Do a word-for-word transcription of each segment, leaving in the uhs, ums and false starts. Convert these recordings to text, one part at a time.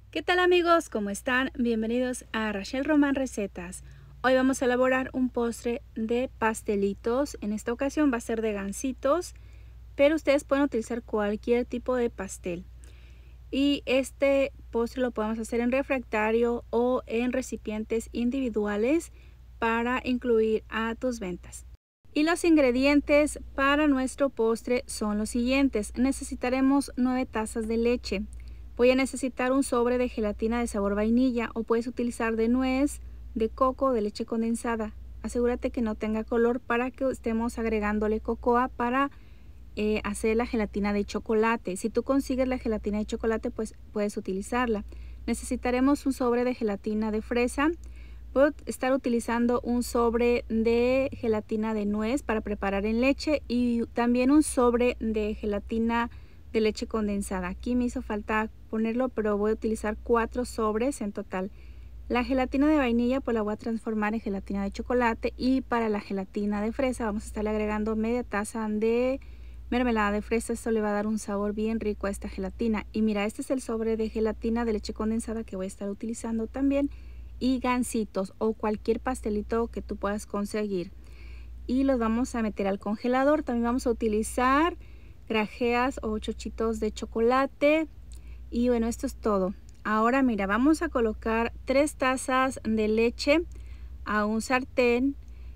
¿Qué tal amigos? ¿Cómo están? Bienvenidos a Rachel Román Recetas. Hoy vamos a elaborar un postre de pastelitos. En esta ocasión va a ser de gansitos, pero ustedes pueden utilizar cualquier tipo de pastel. Y este postre lo podemos hacer en refractario o en recipientes individuales para incluir a tus ventas. Y los ingredientes para nuestro postre son los siguientes. Necesitaremos nueve tazas de leche. Voy a necesitar un sobre de gelatina de sabor vainilla o puedes utilizar de nuez, de coco o de leche condensada. Asegúrate que no tenga color para que estemos agregándole cocoa para eh, hacer la gelatina de chocolate. Si tú consigues la gelatina de chocolate, pues puedes utilizarla. Necesitaremos un sobre de gelatina de fresa. Puedo estar utilizando un sobre de gelatina de nuez para preparar en leche y también un sobre de gelatina de leche condensada. Aquí me hizo falta ponerlo, pero voy a utilizar cuatro sobres en total. La gelatina de vainilla pues la voy a transformar en gelatina de chocolate, y para la gelatina de fresa vamos a estarle agregando media taza de mermelada de fresa. Esto le va a dar un sabor bien rico a esta gelatina. Y mira, este es el sobre de gelatina de leche condensada que voy a estar utilizando también, y gansitos o cualquier pastelito que tú puedas conseguir, y los vamos a meter al congelador. También vamos a utilizar grajeas o chochitos de chocolate. Y bueno, esto es todo. Ahora mira, vamos a colocar tres tazas de leche a un sartén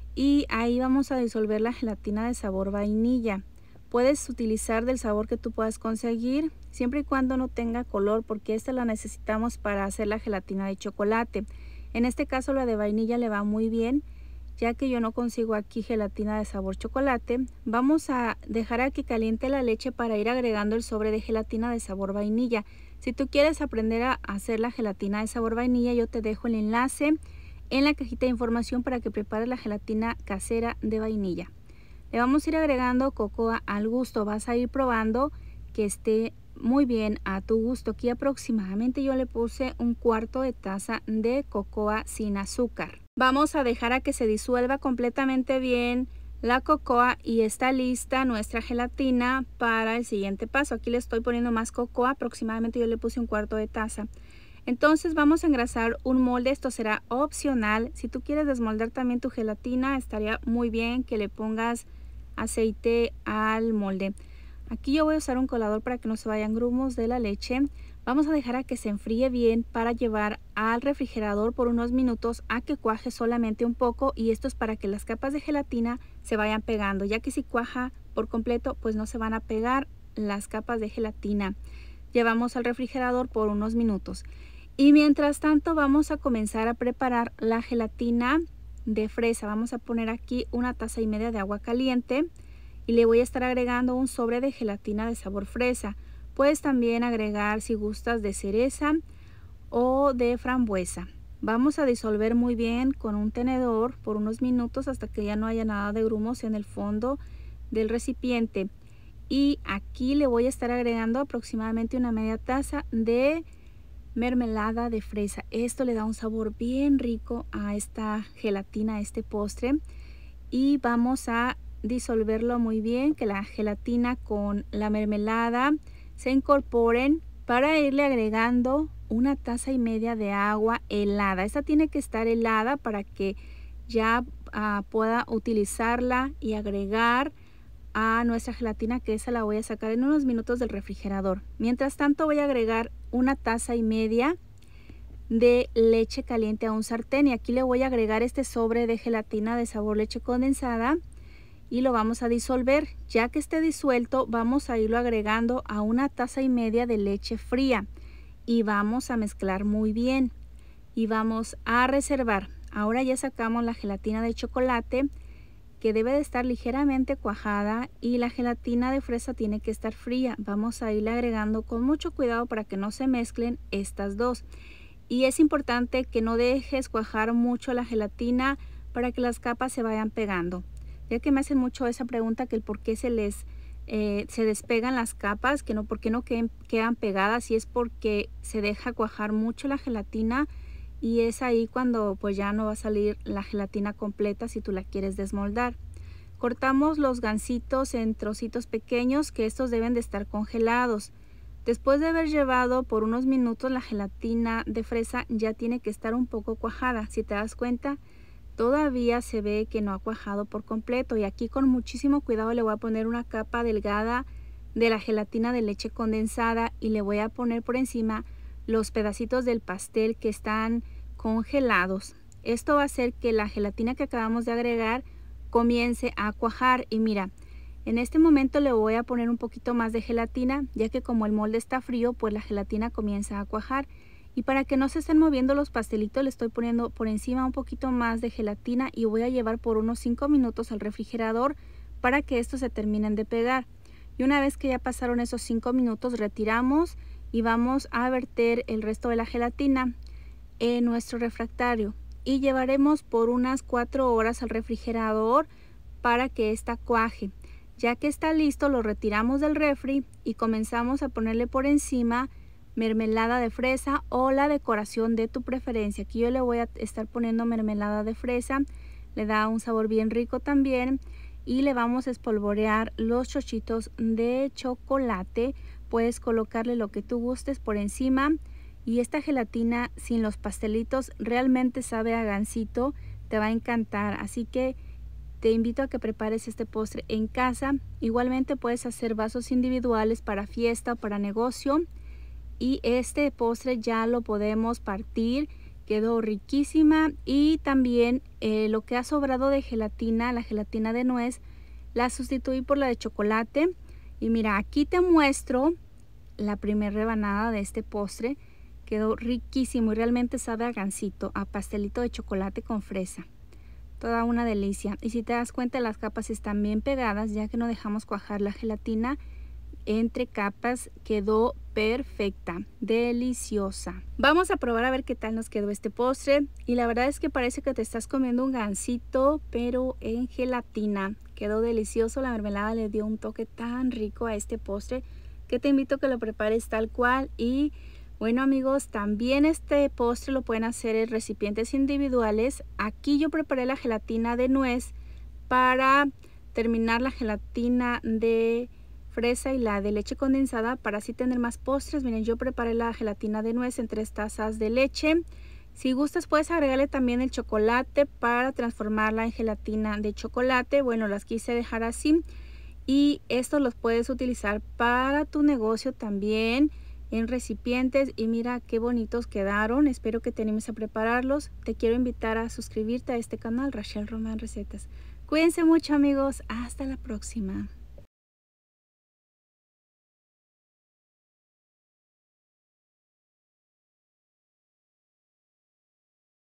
y ahí vamos a disolver la gelatina de sabor vainilla. Puedes utilizar del sabor que tú puedas conseguir, siempre y cuando no tenga color, porque esta la necesitamos para hacer la gelatina de chocolate. En este caso la de vainilla le va muy bien, ya que yo no consigo aquí gelatina de sabor chocolate. Vamos a dejar a que caliente la leche para ir agregando el sobre de gelatina de sabor vainilla. Si tú quieres aprender a hacer la gelatina de sabor vainilla, yo te dejo el enlace en la cajita de información para que prepares la gelatina casera de vainilla. Le vamos a ir agregando cocoa al gusto. Vas a ir probando que esté muy bien a tu gusto. Aquí aproximadamente yo le puse un cuarto de taza de cocoa sin azúcar. Vamos a dejar a que se disuelva completamente bien la cocoa y está lista nuestra gelatina para el siguiente paso. Aquí le estoy poniendo más cocoa, aproximadamente yo le puse un cuarto de taza. Entonces vamos a engrasar un molde. Esto será opcional. Si tú quieres desmoldar también tu gelatina, estaría muy bien que le pongas aceite al molde. Aquí yo voy a usar un colador para que no se vayan grumos de la leche. Vamos a dejar a que se enfríe bien para llevar al refrigerador por unos minutos a que cuaje solamente un poco, y esto es para que las capas de gelatina se vayan pegando, ya que si cuaja por completo pues no se van a pegar las capas de gelatina. Llevamos al refrigerador por unos minutos y mientras tanto vamos a comenzar a preparar la gelatina de fresa. Vamos a poner aquí una taza y media de agua caliente y le voy a estar agregando un sobre de gelatina de sabor fresa. Puedes también agregar, si gustas, de cereza o de frambuesa. Vamos a disolver muy bien con un tenedor por unos minutos hasta que ya no haya nada de grumos en el fondo del recipiente. Y aquí le voy a estar agregando aproximadamente una media taza de mermelada de fresa. Esto le da un sabor bien rico a esta gelatina, a este postre. Y vamos a disolverlo muy bien, que la gelatina con la mermelada se incorporen, para irle agregando una taza y media de agua helada. Esta tiene que estar helada para que ya uh, pueda utilizarla y agregar a nuestra gelatina, que esa la voy a sacar en unos minutos del refrigerador. Mientras tanto voy a agregar una taza y media de leche caliente a un sartén, y aquí le voy a agregar este sobre de gelatina de sabor leche condensada y lo vamos a disolver. Ya que esté disuelto, vamos a irlo agregando a una taza y media de leche fría y vamos a mezclar muy bien y vamos a reservar. Ahora ya sacamos la gelatina de chocolate, que debe de estar ligeramente cuajada, y la gelatina de fresa tiene que estar fría. Vamos a irle agregando con mucho cuidado para que no se mezclen estas dos. Y es importante que no dejes cuajar mucho la gelatina para que las capas se vayan pegando, ya que me hacen mucho esa pregunta, que el por qué se les eh, se despegan las capas, que no, por qué no queden, quedan pegadas, y es porque se deja cuajar mucho la gelatina, y es ahí cuando pues ya no va a salir la gelatina completa si tú la quieres desmoldar. Cortamos los gansitos en trocitos pequeños, que estos deben de estar congelados. Después de haber llevado por unos minutos la gelatina de fresa, ya tiene que estar un poco cuajada. Si te das cuenta, todavía se ve que no ha cuajado por completo, y aquí con muchísimo cuidado le voy a poner una capa delgada de la gelatina de leche condensada y le voy a poner por encima los pedacitos del pastel que están congelados. Esto va a hacer que la gelatina que acabamos de agregar comience a cuajar. Y mira, en este momento le voy a poner un poquito más de gelatina, ya que como el molde está frío, pues la gelatina comienza a cuajar. Y para que no se estén moviendo los pastelitos, le estoy poniendo por encima un poquito más de gelatina y voy a llevar por unos cinco minutos al refrigerador para que estos se terminen de pegar. Y una vez que ya pasaron esos cinco minutos, retiramos y vamos a verter el resto de la gelatina en nuestro refractario. Y llevaremos por unas cuatro horas al refrigerador para que esta cuaje. Ya que está listo, lo retiramos del refri y comenzamos a ponerle por encima mermelada de fresa o la decoración de tu preferencia. Aquí yo le voy a estar poniendo mermelada de fresa, le da un sabor bien rico también. Y le vamos a espolvorear los chochitos de chocolate. Puedes colocarle lo que tú gustes por encima. Y esta gelatina sin los pastelitos realmente sabe a gansito, te va a encantar. Así que te invito a que prepares este postre en casa. Igualmente puedes hacer vasos individuales para fiesta o para negocio. Y este postre ya lo podemos partir. Quedó riquísima. Y también eh, lo que ha sobrado de gelatina, la gelatina de nuez, la sustituí por la de chocolate. Y mira, aquí te muestro la primera rebanada de este postre. Quedó riquísimo y realmente sabe a gansito, a pastelito de chocolate con fresa. Toda una delicia. Y si te das cuenta, las capas están bien pegadas, ya que no dejamos cuajar la gelatina entre capas. Quedó perfecta, deliciosa. Vamos a probar a ver qué tal nos quedó este postre. Y la verdad es que parece que te estás comiendo un gansito, pero en gelatina. Quedó delicioso. La mermelada le dio un toque tan rico a este postre que te invito a que lo prepares tal cual. Y bueno, amigos, también este postre lo pueden hacer en recipientes individuales. Aquí yo preparé la gelatina de nuez para terminar la gelatina de fresa y la de leche condensada para así tener más postres. Miren, yo preparé la gelatina de nuez en tres tazas de leche. Si gustas puedes agregarle también el chocolate para transformarla en gelatina de chocolate. Bueno, las quise dejar así y estos los puedes utilizar para tu negocio también en recipientes. Y mira qué bonitos quedaron. Espero que te animes a prepararlos. Te quiero invitar a suscribirte a este canal, Rachel Román Recetas. Cuídense mucho, amigos. Hasta la próxima.